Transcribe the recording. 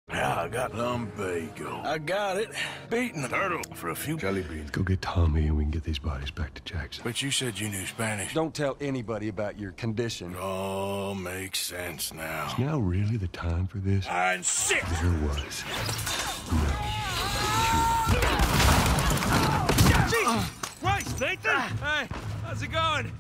Yeah, I got lumbago. I got it. Beating the turtle for a few jelly beans. Go get Tommy and we can get these bodies back to Jackson. But you said you knew Spanish. Don't tell anybody about your condition. It all makes sense now. Is now really the time for this? I'm sick! There was no cure. Jesus Christ, Nathan! Hey, how's it going?